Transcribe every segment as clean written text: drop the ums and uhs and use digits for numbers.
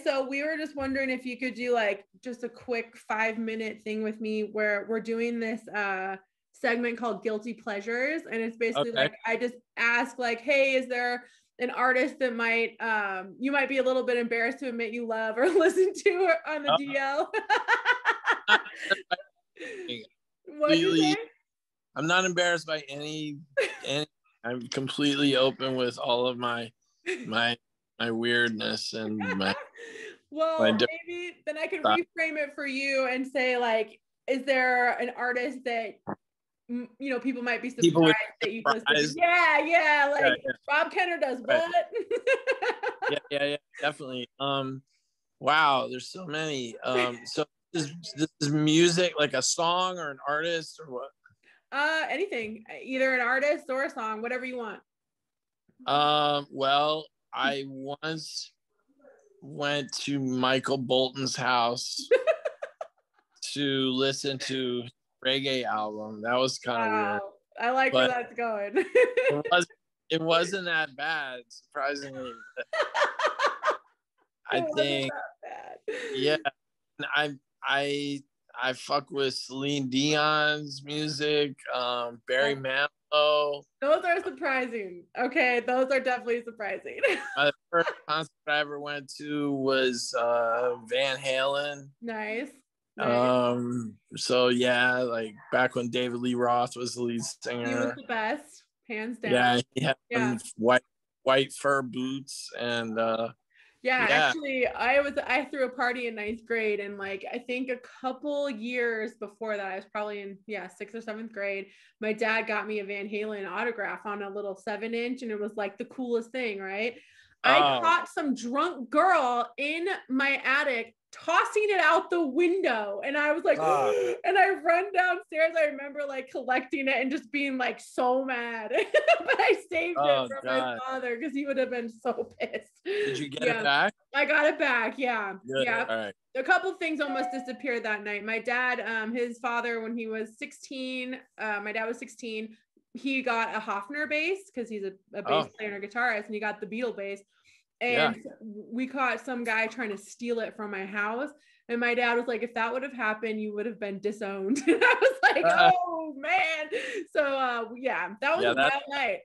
so we were just wondering if you could do like just a quick 5-minute thing with me where we're doing this segment called Guilty Pleasures. And it's basically Okay. like I just ask like, hey, is there an artist that might you might be a little bit embarrassed to admit you love or listen to on the DL? What'd you say? I'm not embarrassed by any. I'm completely open with all of my weirdness and my. Well, maybe then I could reframe it for you and say like, is there an artist that people might be surprised that you listen to? Yeah, like Rob Kenner does what? yeah, definitely. Wow, there's so many. So this is music, like a song or an artist or what? Anything, either an artist or a song, whatever you want. Well, I once went to Michael Bolton's house to listen to reggae album. That was kind of weird. I like where that's going. It wasn't that bad, surprisingly. I think, yeah. I fuck with Celine Dion's music, Barry Manilow. Those are surprising. Okay, those are definitely surprising. The first concert I ever went to was Van Halen. Nice. So yeah, like back when David Lee Roth was the lead singer. He was the best, hands down. Yeah, he had white fur boots and actually I threw a party in 9th grade, and like I think a couple years before that, I was probably in 6th or 7th grade, my dad got me a Van Halen autograph on a little 7-inch, and it was like the coolest thing, right? I caught some drunk girl in my attic tossing it out the window, and I was like and I run downstairs. I remember like collecting it and just being like so mad. But I saved it for my father because he would have been so pissed. Did you get it back? I got it back. Yeah. Good. Yeah. All right. A couple of things almost disappeared that night. My dad, his father, when he was 16, my dad was 16, he got a Hofner bass because he's a bass player and a guitarist, and he got the Beatle bass. And we caught some guy trying to steal it from my house. And my dad was like, if that would have happened, you would have been disowned. And I was like, oh man. So that was a wild night.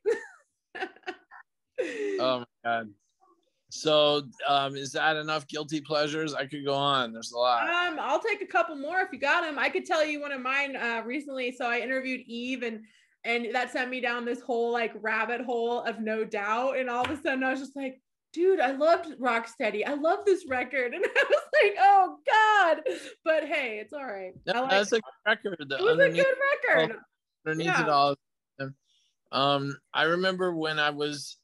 Oh my God. So is that enough guilty pleasures? I could go on. There's a lot. I'll take a couple more if you got them. I could tell you one of mine recently. So I interviewed Eve, and that sent me down this whole like rabbit hole of No Doubt. And all of a sudden I was just like, dude, I loved Rocksteady. I love this record. And I was like, oh God. But hey, it's all right. That's a good record. It was a good record. Underneath it all. I remember when I was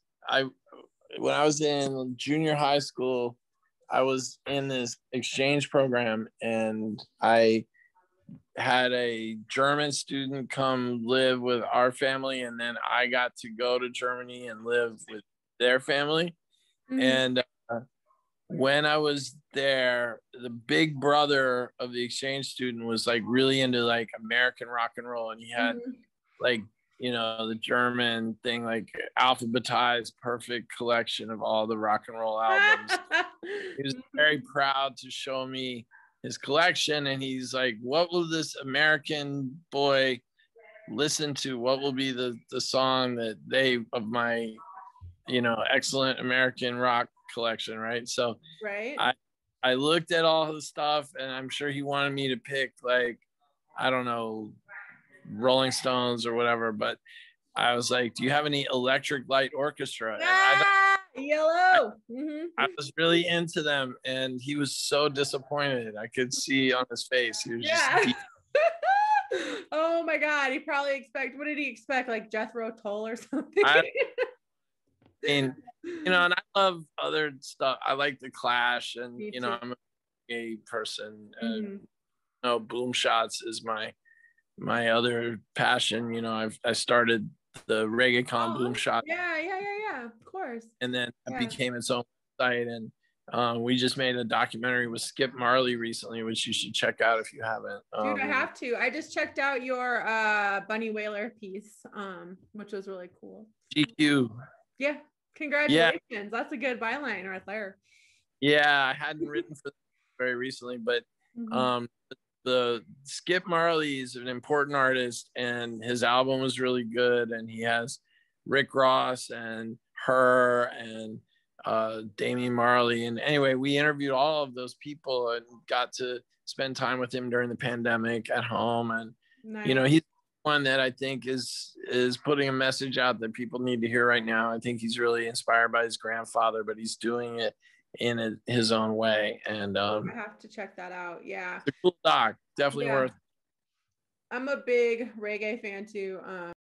in junior high school, I was in this exchange program, and I had a German student come live with our family, and then I got to go to Germany and live with their family. Mm-hmm. And when I was there, the big brother of the exchange student was like really into like American rock and roll, and he had like, the German thing, like alphabetized perfect collection of all the rock and roll albums. He was very proud to show me his collection, and he's like, what will this American boy listen to? What will be the song that of my excellent American rock collection, right? So I looked at all the stuff, and I'm sure he wanted me to pick like, I don't know, Rolling Stones or whatever, but I was like, do you have any Electric Light Orchestra? Yellow. I was really into them, and he was so disappointed. I could see on his face. He was just oh my God, what did he expect, like Jethro Tull or something? And I love other stuff. I like the Clash, and I'm a gay person. Boom Shots is my other passion. I started the Reggae-Con Boom Shot. Yeah, of course. And then it became its own site, and we just made a documentary with Skip Marley recently, which you should check out if you haven't. Dude, I have to. I just checked out your Bunny Wailer piece, which was really cool. GQ. Yeah. Congratulations. Yeah. That's a good byline right there. Yeah, I hadn't written for them very recently, but the Skip Marley is an important artist, and his album was really good. And he has Rick Ross and her and Damian Marley. And anyway, we interviewed all of those people and got to spend time with him during the pandemic at home. And you know, he's one that I think is putting a message out that people need to hear right now. I think he's really inspired by his grandfather, but he's doing it in his own way. And I have to check that out. Yeah, it's a cool doc, definitely worth. I'm a big reggae fan too.